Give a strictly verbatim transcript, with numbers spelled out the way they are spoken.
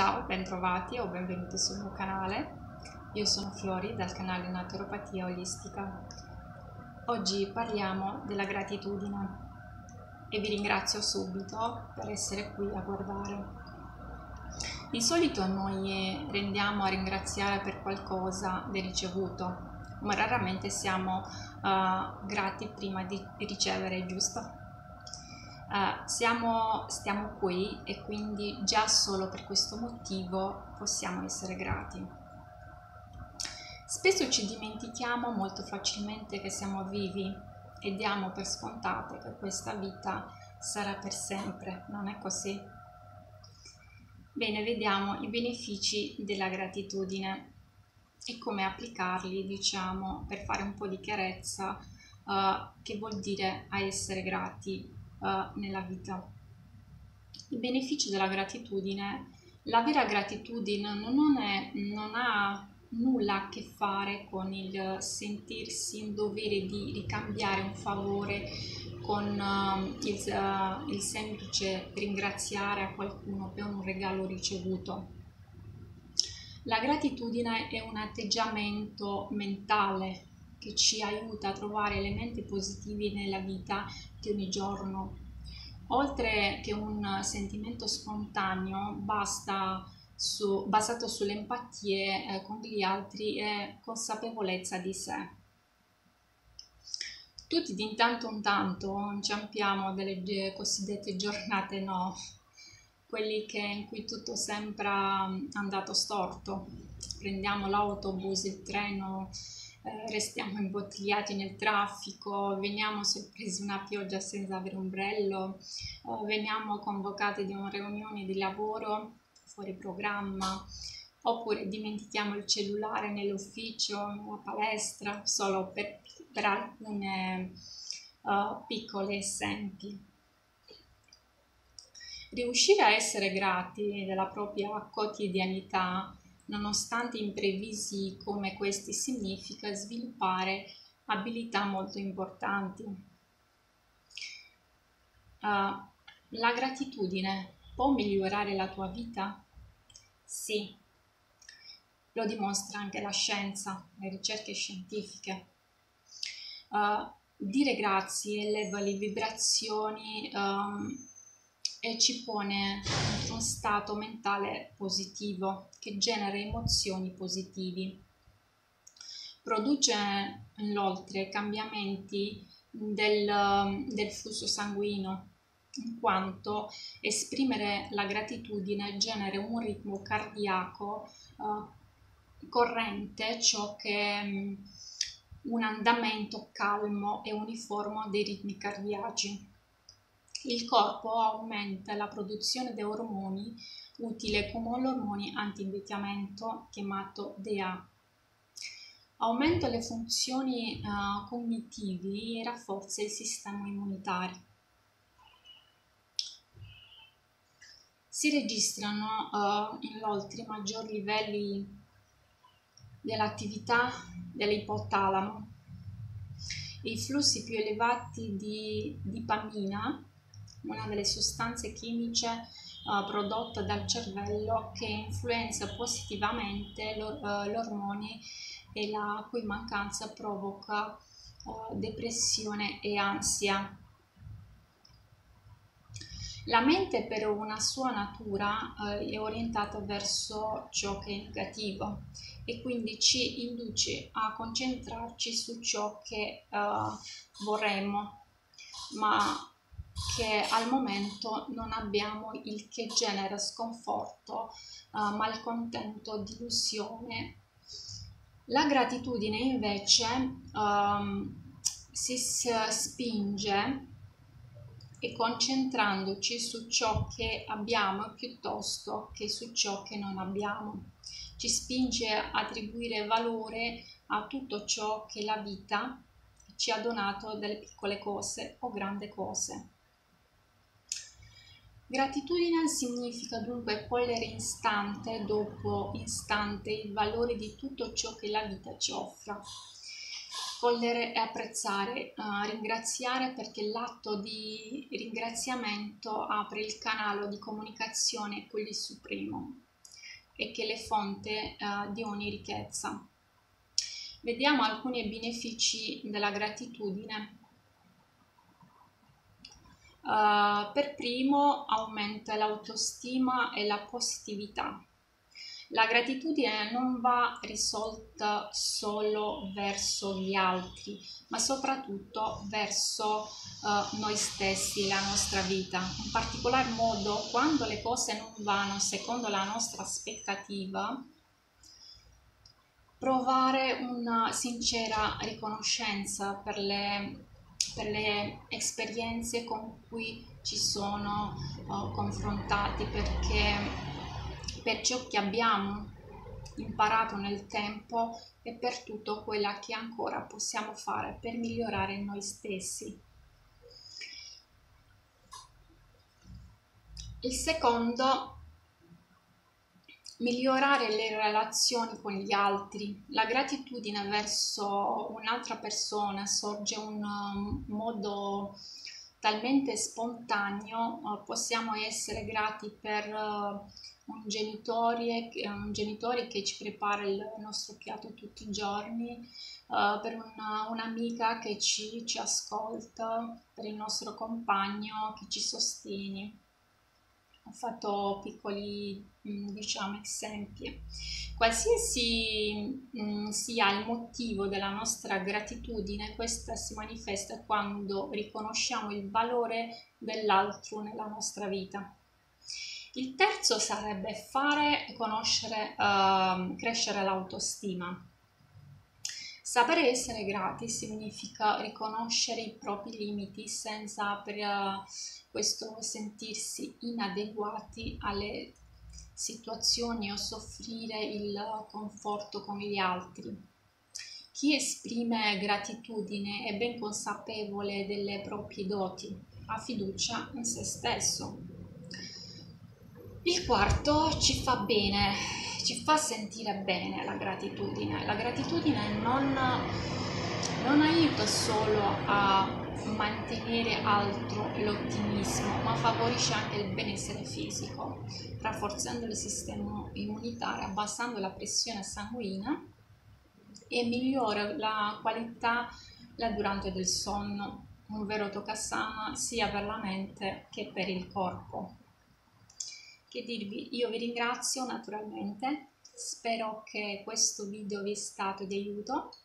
Ciao, bentrovati o benvenuti sul mio canale. Io sono Flori dal canale Naturopatia Olistica. Oggi parliamo della gratitudine e vi ringrazio subito per essere qui a guardare. Di solito noi rendiamo a ringraziare per qualcosa del ricevuto, ma raramente siamo uh, grati prima di ricevere, giusto? Uh, siamo, stiamo qui e quindi già solo per questo motivo possiamo essere grati. Spesso ci dimentichiamo molto facilmente che siamo vivi e diamo per scontate che questa vita sarà per sempre, non è così? Bene, vediamo i benefici della gratitudine e come applicarli, diciamo, per fare un po' di chiarezza uh, che vuol dire a essere grati Uh, nella vita. I benefici della gratitudine: la vera gratitudine non, è, non ha nulla a che fare con il sentirsi in dovere di ricambiare un favore con uh, il, uh, il semplice ringraziare a qualcuno per un regalo ricevuto. La gratitudine è un atteggiamento mentale che ci aiuta a trovare elementi positivi nella vita di ogni giorno. Oltre che un sentimento spontaneo, basta su, basato sulle empatie eh, con gli altri e consapevolezza di sé. Tutti di intanto in tanto inciampiamo delle cosiddette giornate no, quelli che, in cui tutto sembra andato storto. Prendiamo l'autobus, il treno, eh, restiamo imbottigliati nel traffico, veniamo sorpresi una pioggia senza avere ombrello, eh, veniamo convocati di una riunione di lavoro fuori programma, oppure dimentichiamo il cellulare nell'ufficio, nella palestra, solo per, per alcune uh, piccole esempi. Riuscire a essere grati della propria quotidianità, nonostante imprevisi come questi, significa sviluppare abilità molto importanti. Uh, la gratitudine può migliorare la tua vita? Sì, lo dimostra anche la scienza, le ricerche scientifiche. Uh, dire grazie eleva le vibrazioni um, e ci pone in uno stato mentale positivo che genera emozioni positivi. Produce inoltre cambiamenti del, del flusso sanguigno, in quanto esprimere la gratitudine genera un ritmo cardiaco uh, corrente, ciò che um, un andamento calmo e uniforme dei ritmi cardiaci. Il corpo aumenta la produzione di ormoni utili come l'ormone anti-invecchiamento chiamato D A. Aumenta le funzioni uh, cognitivi e rafforza il sistema immunitario. Si registrano uh, inoltre maggiori livelli dell'attività dell'ipotalamo. I flussi più elevati di dopamina, una delle sostanze chimiche uh, prodotte dal cervello che influenza positivamente l'ormone e la cui mancanza provoca uh, depressione e ansia. La mente, per una sua natura, uh, è orientata verso ciò che è negativo e quindi ci induce a concentrarci su ciò che uh, vorremmo, ma che al momento non abbiamo, il che genera sconforto, uh, malcontento, delusione. La gratitudine invece um, si spinge e concentrandoci su ciò che abbiamo piuttosto che su ciò che non abbiamo. Ci spinge a attribuire valore a tutto ciò che la vita ci ha donato, delle piccole cose o grandi cose. Gratitudine significa dunque cogliere istante dopo istante il valore di tutto ciò che la vita ci offre. Cogliere e apprezzare, uh, ringraziare, perché l'atto di ringraziamento apre il canale di comunicazione con il Supremo. e che è la fonte uh, di ogni ricchezza. Vediamo alcuni benefici della gratitudine. Uh, per primo, aumenta l'autostima e la positività. La gratitudine non va risolta solo verso gli altri, ma soprattutto verso uh, noi stessi, la nostra vita. In particolar modo, quando le cose non vanno secondo la nostra aspettativa, provare una sincera riconoscenza per le, per le esperienze con cui ci sono uh, confrontati, perché per ciò che abbiamo imparato nel tempo e per tutto quello che ancora possiamo fare per migliorare noi stessi. Il secondo, migliorare le relazioni con gli altri. La gratitudine verso un'altra persona sorge in un modo talmente spontaneo. Uh, possiamo essere grati per uh, un genitore, un genitore che ci prepara il nostro piatto tutti i giorni, uh, per una, un'amica che ci, ci ascolta, per il nostro compagno che ci sostiene. Ho fatto piccoli, diciamo, esempi. Qualsiasi mh, sia il motivo della nostra gratitudine, questa si manifesta quando riconosciamo il valore dell'altro nella nostra vita. Il terzo sarebbe fare conoscere, uh, crescere l'autostima. Sapere essere grati significa riconoscere i propri limiti senza per uh, questo sentirsi inadeguati alle situazioni o soffrire il conforto con gli altri. Chi esprime gratitudine è ben consapevole delle proprie doti, ha fiducia in se stesso. Il quarto, ci fa bene, ci fa sentire bene la gratitudine. La gratitudine non, non aiuta solo a mantenere alto l'ottimismo, ma favorisce anche il benessere fisico, rafforzando il sistema immunitario, abbassando la pressione sanguigna e migliora la qualità la durata del sonno, un vero toccasana sia per la mente che per il corpo. Che dirvi, io vi ringrazio naturalmente, spero che questo video vi sia stato di aiuto